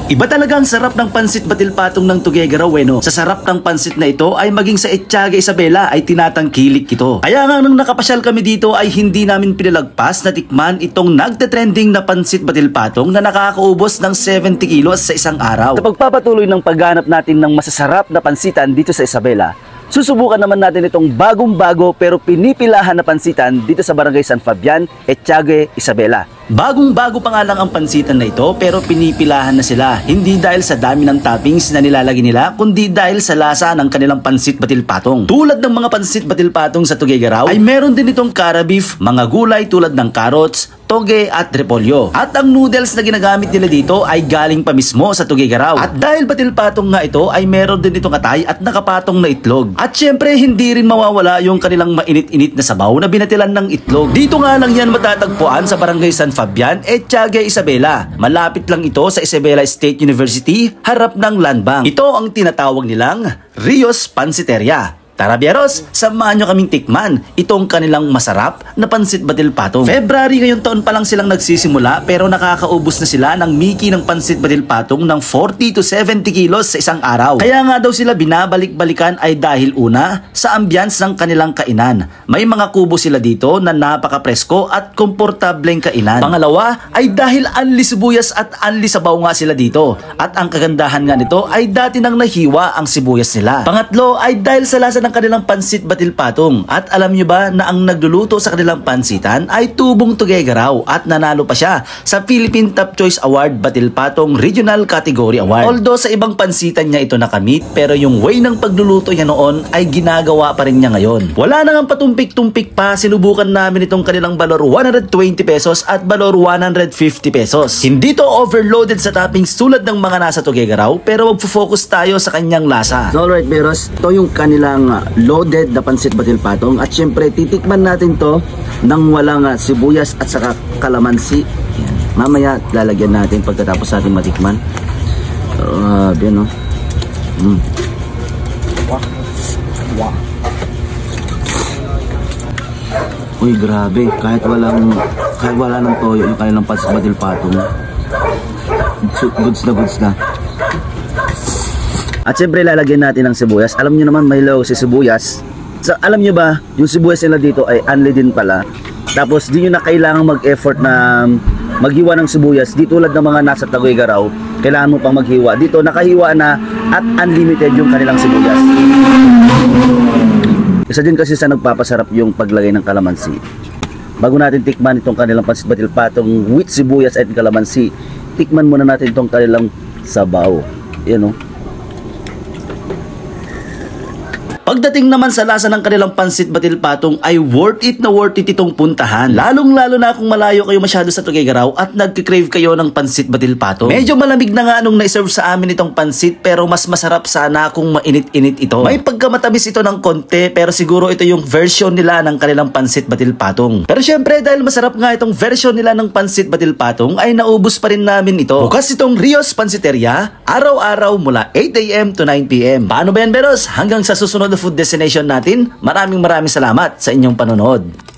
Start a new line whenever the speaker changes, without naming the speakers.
Iba talaga ang sarap ng pansit batil patong ng Tuguegarao no? Sa sarap ng pansit na ito ay maging sa Ethiaga Isabela ay tinatangkilik ito. Kaya nga nung nakapasyal kami dito ay hindi namin pinalagpas na tikman itong nagte-trending na pansit batil patong na nakakaubos ng 70 kilos sa isang araw. Sa pagpapatuloy ng pagganap natin ng masasarap na pansitan dito sa Isabela, susubukan naman natin itong bagong-bago pero pinipilahan na pansitan dito sa Barangay San Fabian, Ethiaga Isabela. Bagong-bago pa nga lang ang pansitan na ito pero pinipilahan na sila. Hindi dahil sa dami ng toppings na nilalagay nila, kundi dahil sa lasa ng kanilang pansit batil patong. Tulad ng mga pansit batil patong sa Tuguegarao, ay meron din itong cara beef, mga gulay tulad ng carrots, toge at repolyo. At ang noodles na ginagamit nila dito ay galing pa mismo sa Tuguegarao. At dahil batil patong nga ito ay meron din itong atay at nakapatong na itlog. At syempre hindi rin mawawala yung kanilang mainit-init na sabaw na binatilan ng itlog. Dito nga lang yan matatagpuan sa Barangay San Fabian, Ethiaga Isabela. Malapit lang ito sa Isabela State University, harap ng Land Bank. Ito ang tinatawag nilang Rios Pansiteria. Tara Bieros, samahan nyo kaming tikman itong kanilang masarap na pansit batil patong. February ngayong taon pa lang silang nagsisimula pero nakakaubos na sila ng miki ng pansit batil patong ng 40 to 70 kilos sa isang araw. Kaya nga daw sila binabalik-balikan ay dahil una sa ambience ng kanilang kainan. May mga kubo sila dito na napaka-presko at komportableng kainan. Pangalawa ay dahil anli sibuyas at anli sabaw nga sila dito. At ang kagandahan nga nito ay dati nang nahiwa ang sibuyas nila. Pangatlo ay dahil sa lasa ng kanilang pansit batil patong. At alam nyo ba na ang nagluluto sa kanilang pansitan ay tubong Tuguegarao at nanalo pa siya sa Philippine Top Choice Award Batil Patong Regional Category Award. Although sa ibang pansitan niya ito nakamit pero yung way ng pagluluto niya noon ay ginagawa pa rin niya ngayon. Wala nang patumpik-tumpik pa, sinubukan namin itong kanilang balor 120 pesos at balor 150 pesos. Hindi to overloaded sa toppings tulad ng mga nasa Tuguegarao pero magfo-focus tayo sa kanyang lasa. So alright Beros, ito yung kanilang loaded na pansit batil patong at syempre titikman natin to ng walang sibuyas at saka kalamansi. Yan. Mamaya lalagyan natin pagkatapos natin matikman. Yan no. Uy grabe, kahit wala ng toyo yung kanilang pansit batil patong. Goods na. At syempre lalagyan natin ng sibuyas. Alam nyo naman may low si sibuyas. So, alam nyo ba, yung sibuyas nila dito ay unli din pala. Tapos di nyo na kailangan mag-effort na maghiwa ng sibuyas. Di tulad ng mga nasa Tuguegarao, kailangan mo pang maghiwa. Dito nakahiwa na at unlimited yung kanilang sibuyas. Isa din kasi sa nagpapasarap yung paglagay ng kalamansi. Bago natin tikman itong kanilang pansit batil patong with sibuyas at kalamansi, tikman muna natin itong kanilang sabaw. Yan o. Pagdating naman sa lasa ng kanilang pansit batil patong ay worth it itong puntahan. Lalong-lalo na kung malayo kayo masyado sa Tuguegarao at nagkikrave kayo ng pansit batil patong. Medyo malamig na nga nung na-serve sa amin itong pansit pero mas masarap sana kung mainit-init ito. May pagkamatamis ito ng konti pero siguro ito yung version nila ng kanilang pansit batil patong. Pero syempre dahil masarap nga itong version nila ng pansit batil patong ay naubos pa rin namin ito. Bukas itong Rios Pansiteria araw-araw mula 8 AM to 9 PM. Paano ba yan Beros? Hanggang sa susunod na food destination natin, maraming salamat sa inyong panonood.